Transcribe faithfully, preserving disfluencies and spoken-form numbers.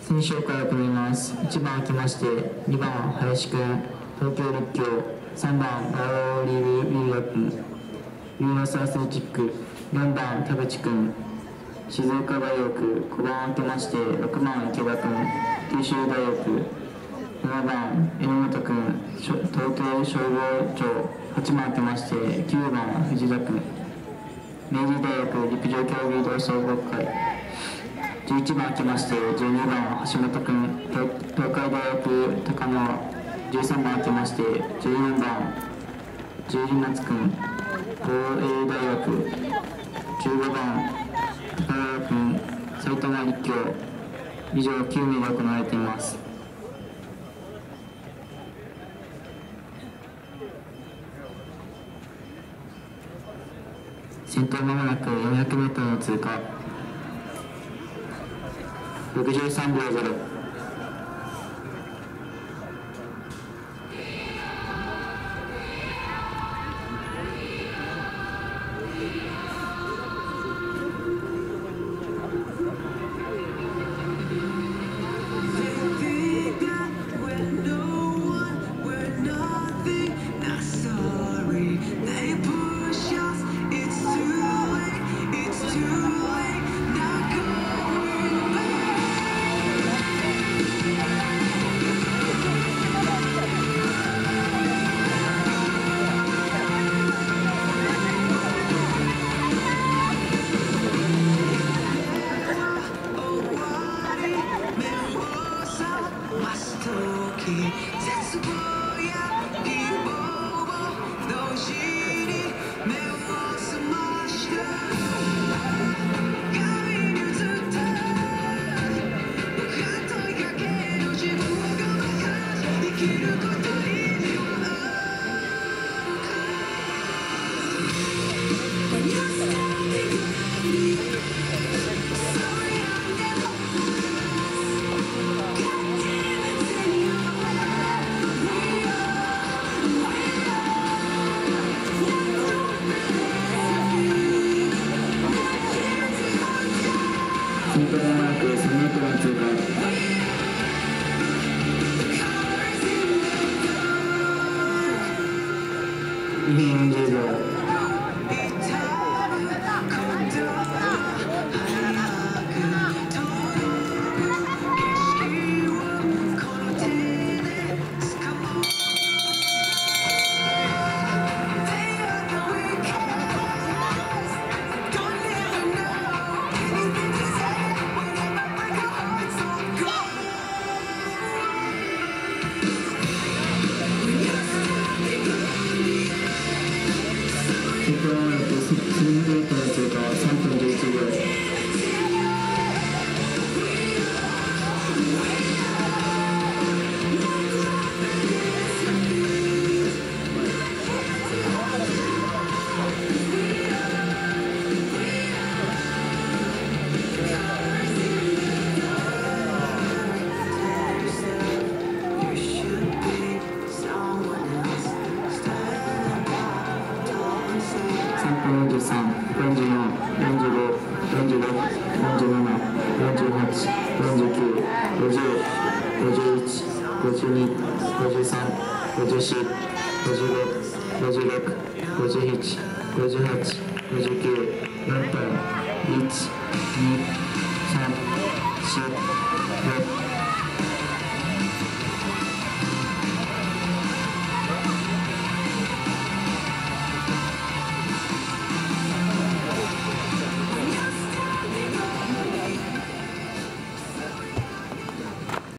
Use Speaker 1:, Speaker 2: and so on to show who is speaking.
Speaker 1: 選手紹介を行います。いちばん空きまして、にばん林くん、東京立教、さんばんワオリル・ウィルヤ君、ユーノスアスレチック、よんばん田淵くん、静岡大学、ごばん空きまして、ろくばん池田くん、九州大学、ななばん榎本くん、東京消防庁、はちばん空きまして、きゅうばん藤田くん、明治大学陸上競技同窓学会、じゅういちばん空きまして、じゅうにばん橋本くん、東海大学高輪、じゅうさんばん空きまして、じゅうよんばん十里松くん、防衛大学、じゅうごばん高川くん、埼玉立教、以上きゅうめいが行われています。先頭まもなくよんひゃくメートルの通過、ろくじゅうさんびょうゼロ。先頭まもなくさんメートルの通過。にふんよんじゅうびょう。先頭まもなくさんメートルの通過、さんぷんじゅういちびょう。さんぷんよんじゅうさん、よんじゅうよん、よんじゅうご、よんじゅうろく、よんじゅうなな、よんじゅうはち、よんじゅうきゅう、ごじゅう、ごじゅういち、ごじゅうに、ごじゅうさん、ごじゅうよん、ごじゅうご、ごじゅうろく、ごじゅうなな、ごじゅうはち、ごじゅうきゅう、よんぷん、いち、に、さん、よん、ご